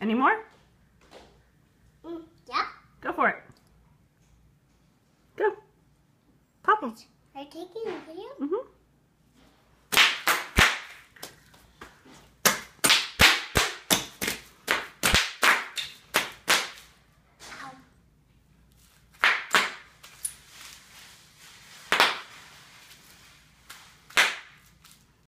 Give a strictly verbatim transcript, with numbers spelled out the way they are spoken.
Any more? Mm, yeah. Go for it. Go. Pop them. Are you taking a video? Mm-hmm.